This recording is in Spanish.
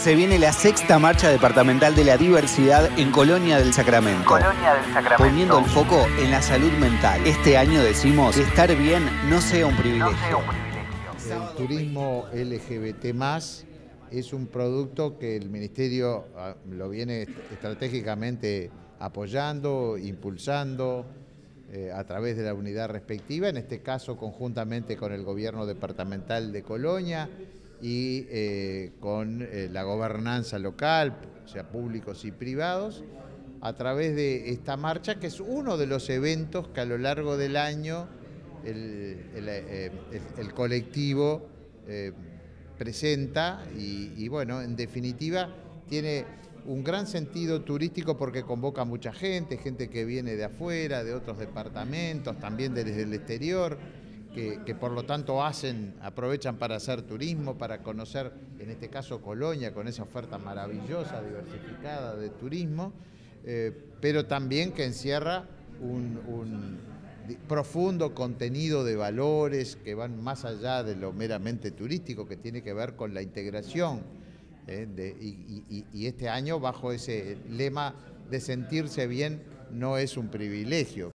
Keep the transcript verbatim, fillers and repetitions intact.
Se viene la sexta marcha departamental de la diversidad en Colonia del Sacramento. Colonia del Sacramento. Poniendo el foco en la salud mental. Este año decimos que estar bien no sea un privilegio. No sea un privilegio. El turismo L G B T más, es un producto que el Ministerio lo viene estratégicamente apoyando, impulsando eh, a través de la unidad respectiva, en este caso conjuntamente con el gobierno departamental de Colonia y eh, con eh, la gobernanza local, o sea, públicos y privados, a través de esta marcha, que es uno de los eventos que a lo largo del año el, el, eh, el, el colectivo eh, presenta y, y bueno, en definitiva tiene un gran sentido turístico porque convoca a mucha gente, gente que viene de afuera, de otros departamentos, también desde el exterior, que, que por lo tanto hacen, aprovechan para hacer turismo, para conocer, en este caso Colonia, con esa oferta maravillosa, diversificada de turismo, eh, pero también que encierra un, un profundo contenido de valores que van más allá de lo meramente turístico, que tiene que ver con la integración. Eh, de, y, y, y este año bajo ese lema de sentirse bien no es un privilegio.